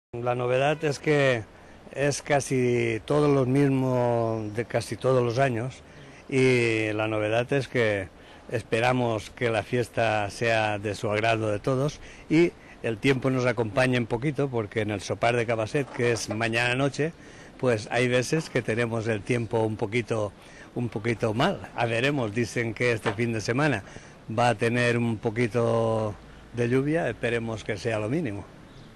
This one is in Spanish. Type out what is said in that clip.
La novedad es que es casi todo lo mismo de casi todos los años y la novedad es que esperamos que la fiesta sea de su agrado de todos y el tiempo nos acompañe un poquito porque en el Sopar de Cabasset, que es mañana noche, pues hay veces que tenemos el tiempo un poquito mal. A veremos, dicen que este fin de semana va a tener un poquito de lluvia, esperemos que sea lo mínimo.